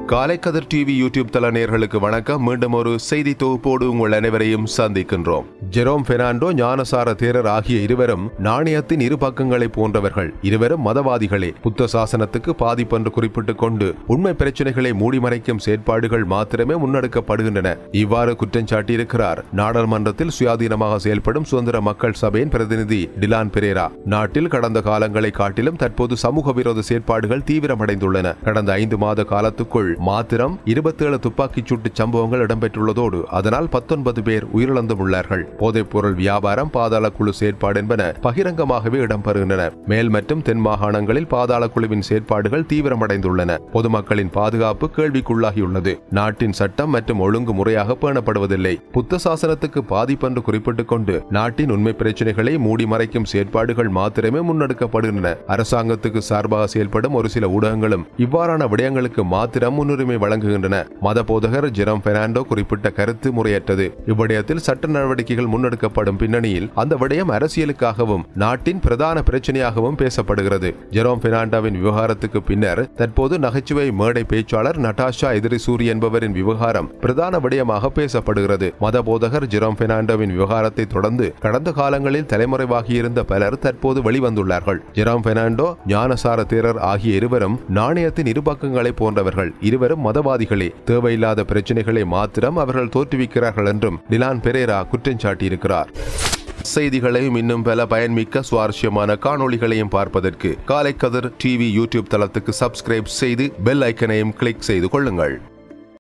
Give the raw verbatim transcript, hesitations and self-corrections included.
Kalaikathir TV YouTube தள நேயர்களுக்கு வணக்கம். மீண்டும் ஒரு செய்தி தொகுப்போடு உங்கள் அனைவரையும் சந்திக்கின்றோம். ஜெரோம் பெர்னாண்டோ, ஞானசார தேரர் ஆகிய இருவரும் நாணயத்தின் இரு பக்கங்களை போன்றவர்கள். இருவரும் மதவாதிகளே. புத்த சாசனத்துக்கு பாதிப்பென்று குறிப்பிட்டுக் கொண்டு உண்மை பிரச்சனைகளை மூடிமறைக்கும் செயற்பாடுகள் மாத்திரமே முன்னெடுக்கப்படுகின்றன. இவ்வாறு குற்றம் சாட்டியிருக்கிறார் நாடாளுமன்றத்தில் சுயாதீனமாக செயல்படும் சுதந்திர மக்கள் சபையின் பிரதிநிதி டிலான் பெரேரா. நாட்டில் கடந்த காலங்களை காட்டிலும் தற்போது சமூக விரோத செயற்பாடுகள் தீவிரமடைந்துள்ளன. கடந்த ஐந்து மாத காலத்துக்குள் மாத்திரம் இருபத்தேழு துப்பாக்கிச் சூட்டு சம்பவங்கள் இடம்பெற்றுள்ளதோடு அதனால் பத்தொன்பது பேர் உயிரிழந்தும் உள்ளார்கள். போதைப் பொருள் வியாபாரம், பாதாள குழு செயற்பாடு என்பன பகிரங்கமாகவே இடம்பெறுகின்றன. மேல் மற்றும் தென் மாகாணங்களில் பாதாள குழுவின் செயற்பாடுகள் தீவிரமடைந்துள்ளன. பொதுமக்களின் பாதுகாப்பு கேள்விக்குள்ளாகியுள்ளது. நாட்டின் சட்டம் மற்றும் ஒழுங்கு முறையாக பேணப்படுவதில்லை. புத்த சாசனத்துக்கு பாதிப்பென்று குறிப்பிட்டுக் கொண்டு நாட்டின் உண்மை பிரச்சனைகளை மூடி மறைக்கும் செயற்பாடுகள் மாத்திரமே முன்னெடுக்கப்படுகின்றன. அரசாங்கத்துக்கு சார்பாக செயல்படும் ஒரு சில ஊடகங்களும் இவ்வாறான விடயங்களுக்கு மாத்திரம் முன்னுரிமை வழங்குகின்றன. மத போதகர் ஜெரோம் பெர்னாண்டோ குறிப்பிட்ட கருத்து முறையற்றது. இவ்விடயத்தில் சட்ட நடவடிக்கைகள் முன்னெடுக்கப்படும் பின்னணியில் அந்த விடயம் அரசியலுக்காகவும் நாட்டின் பிரதான பிரச்சனையாகவும் பேசப்படுகிறது. ஜெரோம் பெர்னாண்டோவின் விவகாரத்துக்கு பின்னர் தற்போது நகைச்சுவை மேடை பேச்சாளர் நடாஷா எதிரிசூரி என்பவரின் விவகாரம் பிரதான விடயமாக பேசப்படுகிறது. மத போதகர் ஜெரோம் பெர்னாண்டோவின் விவகாரத்தை தொடர்ந்து கடந்த காலங்களில் தலைமுறைவாகியிருந்த பலர் தற்போது வெளிவந்துள்ளார்கள். ஜெரோம் பெர்னாண்டோ, ஞானசார தேரர் ஆகிய இருவரும் நாணயத்தின் இரு பக்கங்களை போன்றவர்கள். இருவரும் மதவாதிகளே. தேவையில்லாத பிரச்சனைகளை மாத்திரம் அவர்கள் தோற்றுவிக்கிறார்கள் என்றும் டிலான் பெரேரா குற்றம் சாட்டியிருக்கிறார். செய்திகளையும் இன்னும் பல பயன்மிக்க சுவாரஸ்யமான காணொளிகளையும் பார்ப்பதற்கு காலைக்கதிர் டிவி யூடியூப் தளத்துக்கு சப்ஸ்கிரைப் செய்து பெல் ஐக்கனையும் கிளிக் செய்து கொள்ளுங்கள்.